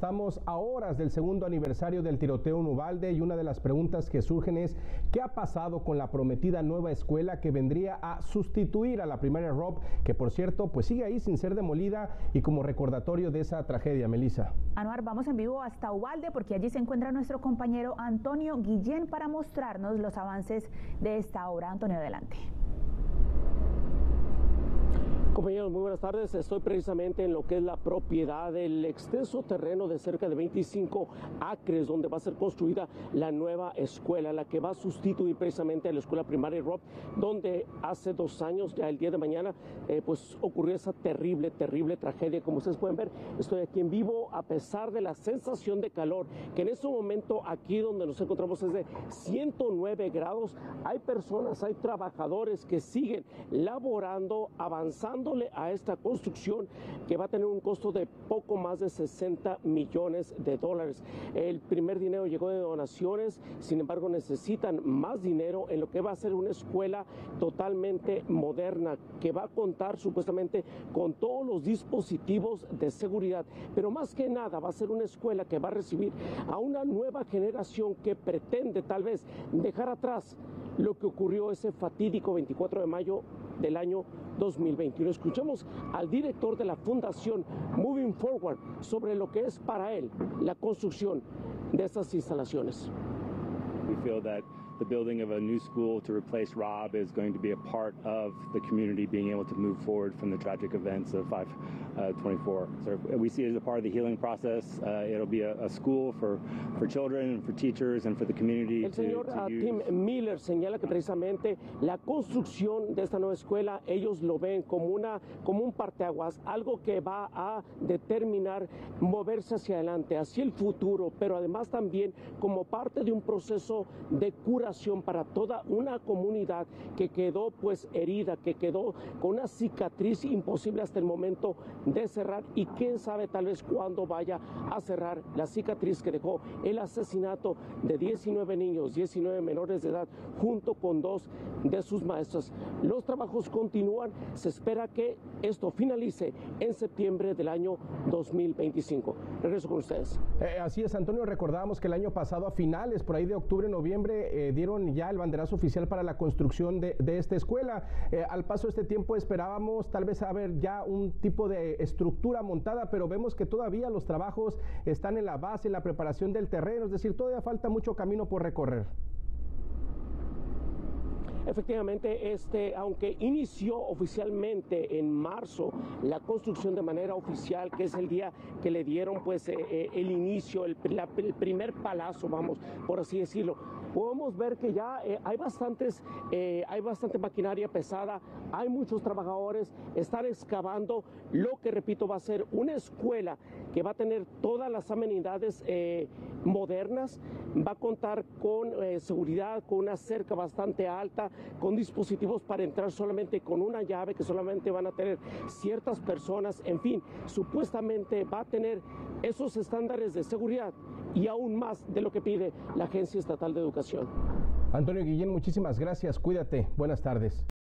estamos a horas del segundo aniversario del tiroteo en Uvalde y una de las preguntas que surgen es ¿qué ha pasado con la prometida nueva escuela que vendría a sustituir a la primaria Robb, que por cierto pues sigue ahí sin ser demolida y como recordatorio de esa tragedia? Melissa. Anuar, vamos en vivo hasta Uvalde porque allí se encuentra nuestro compañero Antonio Guillén para mostrarnos los avances de esta obra. Antonio, adelante. Compañeros, muy buenas tardes. Estoy precisamente en lo que es la propiedad del extenso terreno de cerca de 25 acres donde va a ser construida la nueva escuela, la que va a sustituir precisamente a la escuela primaria Robb, donde hace 2 años, ya el día de mañana, pues ocurrió esa terrible tragedia. Como ustedes pueden ver, estoy aquí en vivo a pesar de la sensación de calor, que en este momento aquí donde nos encontramos es de 109 grados. Hay personas, hay trabajadores que siguen laborando, avanzando a esta construcción que va a tener un costo de poco más de 60 millones de dólares. El primer dinero llegó de donaciones, sin embargo necesitan más dinero en lo que va a ser una escuela totalmente moderna, que va a contar supuestamente con todos los dispositivos de seguridad, pero más que nada va a ser una escuela que va a recibir a una nueva generación que pretende tal vez dejar atrás lo que ocurrió ese fatídico 24 de mayo del año 2021. Escuchemos al director de la fundación Moving Forward sobre lo que es para él la construcción de estas instalaciones. We feel that the building of a new school to replace Robb is going to be a part of the community being able to move forward from the tragic events of 5/24. So we see it as a part of the healing process. It'll be a school for children, for teachers, and for the community. El señor Tim Miller señala que precisamente la construcción de esta nueva escuela ellos lo ven como un parteaguas, algo que va a determinar moverse hacia adelante, hacia el futuro, pero además también como parte de un proceso de curación para toda una comunidad que quedó pues herida, que quedó con una cicatriz imposible hasta el momento de cerrar, y quién sabe tal vez cuándo vaya a cerrar la cicatriz que dejó el asesinato de 19 niños, 19 menores de edad, junto con 2 de sus maestros. Los trabajos continúan, se espera que esto finalice en septiembre del año 2025. Regreso con ustedes. Así es, Antonio, recordábamos que el año pasado a finales, por ahí de octubre, noviembre, dieron ya el banderazo oficial para la construcción de esta escuela. Al paso de este tiempo esperábamos tal vez haber ya un tipo de estructura montada, pero vemos que todavía los trabajos están en la base, en la preparación del terreno, es decir, todavía falta mucho camino por recorrer. Efectivamente, aunque inició oficialmente en marzo la construcción de manera oficial, que es el día que le dieron pues el inicio, el primer palazo, vamos, por así decirlo, podemos ver que ya hay bastante maquinaria pesada, hay muchos trabajadores, están excavando lo que, repito, va a ser una escuela que va a tener todas las amenidades modernas, va a contar con seguridad, con una cerca bastante alta, con dispositivos para entrar solamente con una llave, que solamente van a tener ciertas personas, en fin, supuestamente va a tener esos estándares de seguridad y aún más de lo que pide la Agencia Estatal de Educación. Antonio Guillén, muchísimas gracias, cuídate, buenas tardes.